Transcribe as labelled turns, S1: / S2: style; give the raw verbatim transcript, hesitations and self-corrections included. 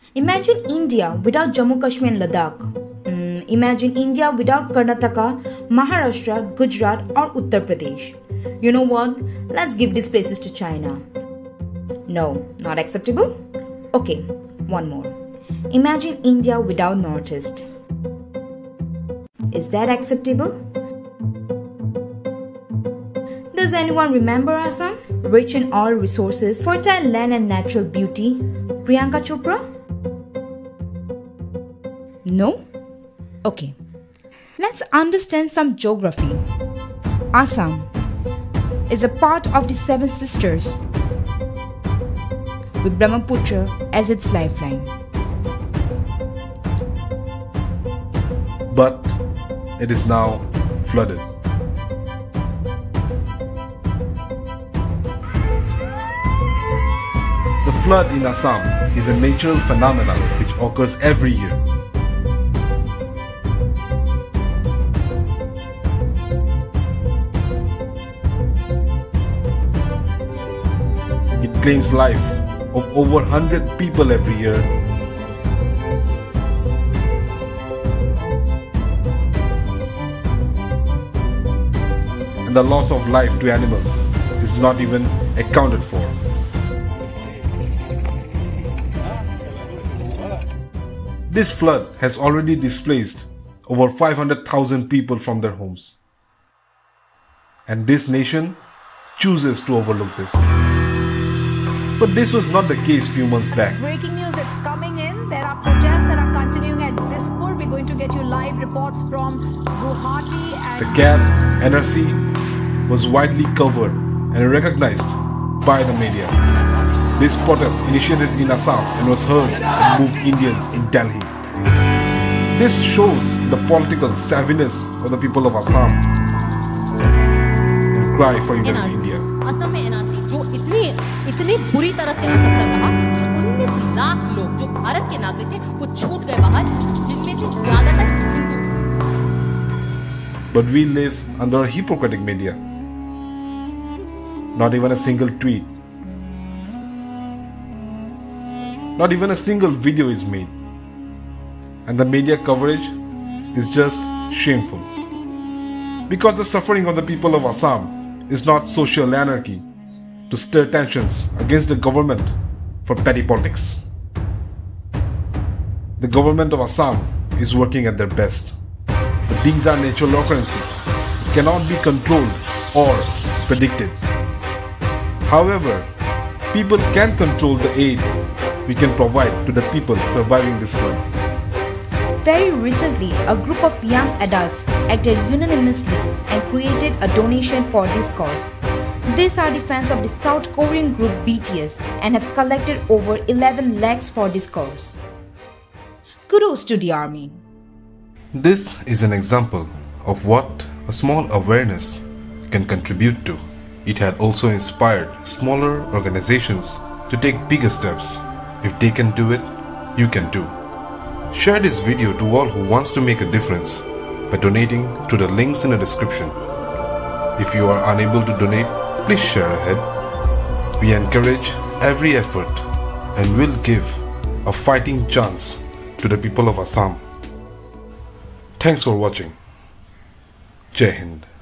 S1: Imagine India without Jammu, Kashmir and Ladakh. Mm, imagine India without Karnataka, Maharashtra, Gujarat or Uttar Pradesh. You know what? Let's give these places to China. No, not acceptable? Okay, one more. Imagine India without Northeast. Is that acceptable? Does anyone remember Assam? Rich in all resources, fertile land and natural beauty. Priyanka Chopra? No? Okay. Let's understand some geography. Assam is a part of the Seven Sisters with Brahmaputra as its lifeline.
S2: But it is now flooded. The flood in Assam is a natural phenomenon which occurs every year. It claims life of over one hundred people every year. And the loss of life to animals is not even accounted for. This flood has already displaced over five hundred thousand people from their homes. And this nation chooses to overlook this. But this was not the case few months back.
S3: Breaking news that's coming in. There are protests that are continuing at Dispur. We're going to get you live reports from Guwahati. And
S2: the C A B N R C was widely covered and recognized by the media. This protest initiated in Assam and was heard and moved Indians in Delhi. This shows the political savviness of the people of Assam and cry for united India.
S4: Assam में N R C जो इतनी इतनी बुरी तरह से असर कर रहा कि उन्नीस लाख लोग जो भारत के नागरिक थे वो छूट गए बाहर, जिनमें से ज्यादातर Hindu.
S2: But we live under a hypocritic media. Not even a single tweet, not even a single video is made. And the media coverage is just shameful. Because the suffering of the people of Assam is not social anarchy to stir tensions against the government for petty politics. The government of Assam is working at their best. But these are natural occurrences, cannot be controlled or predicted. However, people can control the aid we can provide to the people surviving this flood.
S1: Very recently, a group of young adults acted unanimously and created a donation for this cause. These are the fans of the South Korean group B T S and have collected over eleven lakhs for this cause. Kudos to the army.
S2: This is an example of what a small awareness can contribute to. It had also inspired smaller organizations to take bigger steps. If they can do it, you can too. Share this video to all who wants to make a difference by donating to the links in the description. If you are unable to donate, please share ahead. We encourage every effort and will give a fighting chance to the people of Assam. Thanks for watching. Jai Hind.